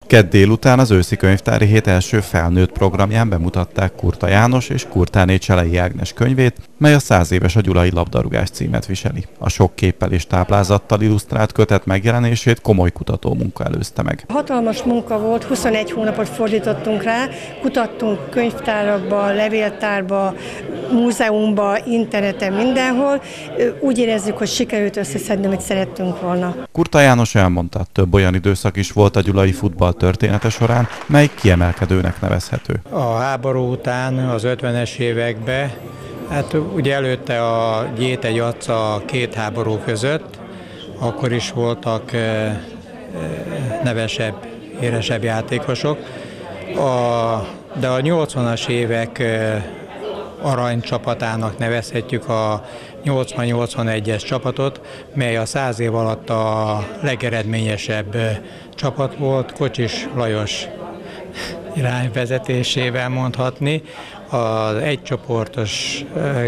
Kedd délután az őszi könyvtári hét első felnőtt programján bemutatták Kurta János és Kurtáné Cselei Ágnes könyvét, mely a 100 éves a gyulai labdarúgás címet viseli. A sok képpel és táblázattal illusztrált kötet megjelenését komoly kutatómunka előzte meg. Hatalmas munka volt, 21 hónapot fordítottunk rá, kutattunk könyvtárakba, levéltárba, múzeumba, interneten, mindenhol. Úgy érezzük, hogy sikerült összeszedni, amit szerettünk volna. Kurta János elmondta, több olyan időszak is volt a gyulai futball története során, mely kiemelkedőnek nevezhető. A háború után, az 50-es években, hát ugye előtte a Gyéte-Jatza a két háború között, akkor is voltak nevesebb, éresebb játékosok, de a 80-as évek aranycsapatának nevezhetjük a 80-81-es csapatot, mely a 100 év alatt a legeredményesebb csapat volt, Kocsis Lajos irányvezetésével mondhatni. Az egycsoportos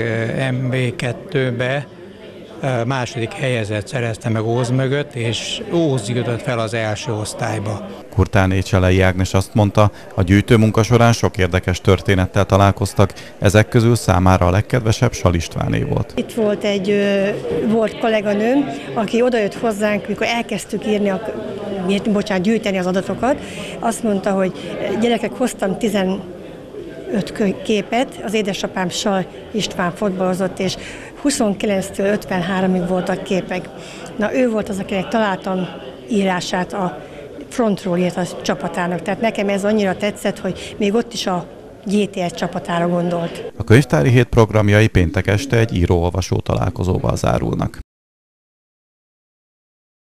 MB2-be második helyezett szerezte meg Óz mögött, és Óz jutott fel az első osztályba. Kurtáné Cselei Ágnes azt mondta, a gyűjtőmunka során sok érdekes történettel találkoztak, ezek közül számára a legkedvesebb Sal Istváné volt. Itt volt egy kolléganőm, aki odajött hozzánk, mikor elkezdtük gyűjteni az adatokat. Azt mondta, hogy gyerekek, hoztam 15 képet, az édesapám Sal István fotbalozott, és 29-től 53-ig voltak képek. Na, ő volt az, akinek találtam írását, a frontról írt a csapatának. Tehát nekem ez annyira tetszett, hogy még ott is a GTS csapatára gondolt. A könyvtári hét programjai péntek este egy író-olvasó találkozóval zárulnak.